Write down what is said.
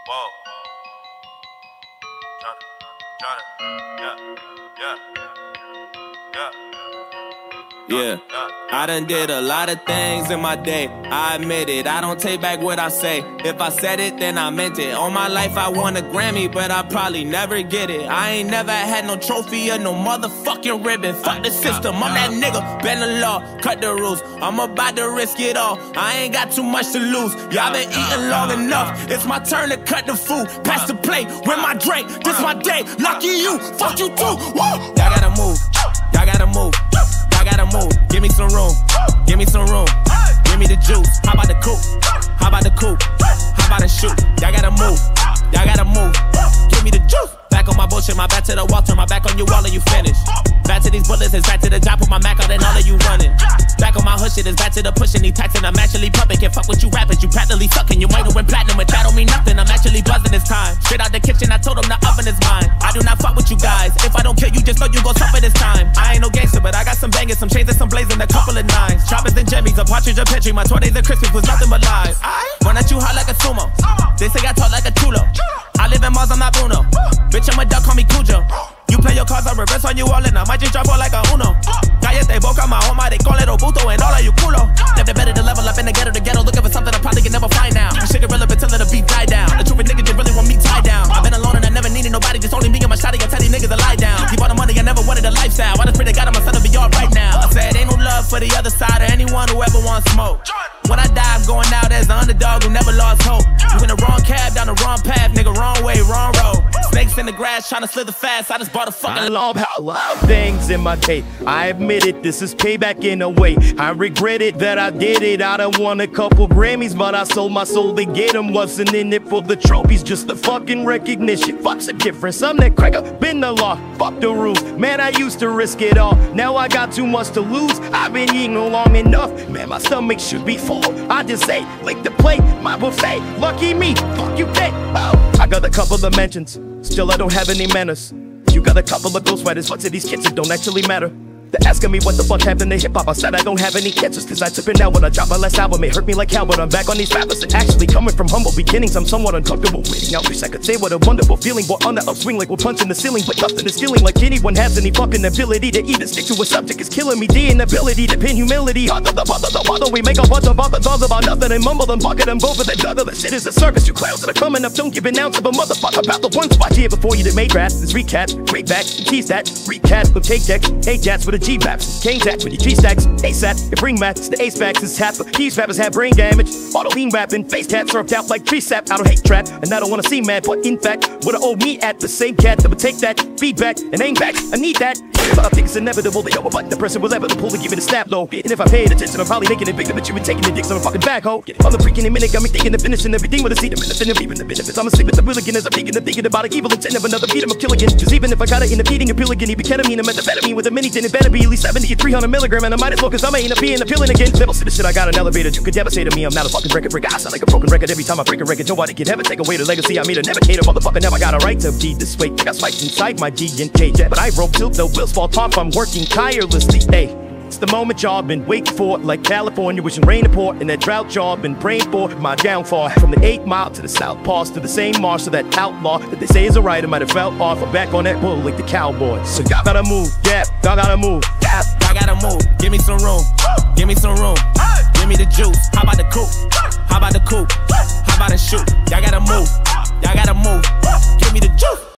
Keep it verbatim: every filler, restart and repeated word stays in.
Whoa. Johnny, Johnny, yeah, yeah, yeah. Yeah, I done did a lot of things in my day, I admit it, I don't take back what I say. If I said it, then I meant it. All my life I won a Grammy, but I probably never get it. I ain't never had no trophy or no motherfucking ribbon. Fuck the system, I'm that nigga, bend the law, cut the rules. I'm about to risk it all, I ain't got too much to lose. Y'all been eating long enough, it's my turn to cut the food. Pass the plate, with my drink, this my day. Lucky you, fuck you too, woo! Y'all gotta move, y'all gotta move. I gotta move, give me some room, give me some room, give me the juice. How about the coupe? How about the coupe? How about the shoot? Y'all gotta move, y'all gotta move, give me the juice. Back on my bullshit, my back to the wall, turn my back on you, all of you finished. Back to these bullets, it's back to the job, put my Mac out and all of you running. Back on my hood shit, it's back to the pushing, these taxing, I'm actually pumping. Can't fuck with you rappers, you practically sucking. You might have went platinum, but that don't mean nothing, I'm actually buzzing this time. Straight out the kitchen, I told them the oven is mine. I do not fuck with you guys, if I don't kill you, just know you gon' suffer this time. I ain't no gangster, but I got some bangers, some chains and some blazing, a couple of nines. Choppers and jimmies, a partridge, a petri, my twenties and Christmas was nothing but lies. Run at you hot like a sumo, they say I talk like a chulo. I live in Mars, I'm not Bruno. Bitch, I'm a duck, call me Cujo. You play your cards, I reverse on you all and I might just drop all like a Uno. Cállate boca, my home, they call it Obuto and all of you culo. Never better to level up in the ghetto, the ghetto, looking for something I probably can never find now. This shit irrelevant till the beat die down. The truth niggas just really want me tied down. I've been alone and I never needed nobody, just only me and my shawty. I tell these niggas to lie down. Keep all the money, I never wanted a lifestyle. I just pray to God I'm gonna be all right now. I said ain't no love for the other side or anyone who ever wants smoke. When I die, I'm going out as the underdog who never lost hope. You in the wrong cab, down the wrong path, nigga, wrong way, wrong road. Snakes in the grass, trying to slither fast, I just bought a fucking I love how loud things in my day. I admit it, this is payback in a way. I regret it that I did it. I done won a couple Grammys, but I sold my soul to get them. Wasn't in it for the trophies, just the fucking recognition. Fuck's the difference, I'm that cracker, been the law, fuck the rules. Man, I used to risk it all, now I got too much to lose. I've been eating long enough, man, my stomach should be full. I just say, lick the plate, my buffet. Lucky me, fuck you dead. Oh, I got a couple of mentions, still I don't have any manners. You got a couple of ghost sweaters, but to these kids it don't actually matter. They're asking me what the fuck happened to hip-hop. I said I don't have any answers, cause I took it down when I dropped my last album. It hurt me like hell, but I'm back on these rappers. And actually coming from humble beginnings, I'm somewhat uncomfortable waiting out. Wish I could say what a wonderful feeling. We're on the upswing like we're punching the ceiling, but nothing is feeling like anyone has any fucking ability to even stick to a subject. Is killing me, the inability to pin humility. Under the bother, the bother, we make a bunch of other thoughts about nothing and mumble and bucket and both of the other. The shit is a service, you clowns that are coming up. Don't give an ounce of a motherfucker about the one spot here before you that made rap. This recap, break back, tease that, recap with take deck, eight jats with a G baps. Cane with your G-stacks, ASAP, your bring mats, the ace-backs is tap. These rappers have brain damage, auto lean rapping, face tat surfed out like tree sap. I don't hate trap, and I don't wanna see mad, but in fact, what I owe me at the same cat that would take that feedback and aim back. I need that, but I think it's inevitable. They over button the person was ever to pull to give it a snap low. And if I paid attention, I'm probably making it bigger, but you been taking the dicks on a fucking backhoe. On the freaking minute, got me thinking of finishing everything with a seed, a minute, and leaving the benefits. I'm asleep at the wheel again as I'm thinking of thinking about an evil intent of another beat, I'm a kill again. Cause even if I got it in a beating, a pill again, even ketamine, a methamphetamine with a mini, then it better be at least seventy or three hundred milligrams. And I might as well, cause I ain't a being appealing again. Never see the shit I got an elevator. You could devastate me. I'm not a fucking record breaker. I sound like a broken record every time I break a record. Nobody can ever take away the legacy. I made a navigator, motherfucker. Now I got a right to be this way. I got spikes inside my G and K jet, but I rope till the wheels fall off. I'm working tirelessly. Hey, it's the moment y'all been waiting for, like California wishing rain to pour, and that drought y'all been praying for. My downfall from the eight mile to the south pass to the same marsh to that outlaw that they say is a writer might have fell off. I'm back on that bull like the cowboy. So y'all gotta move, yeah, y'all gotta move. I gotta move, give me some room, give me some room, give me the juice. How about the coupe? How about the coupe? How about the shoot? Y'all gotta move, y'all gotta move.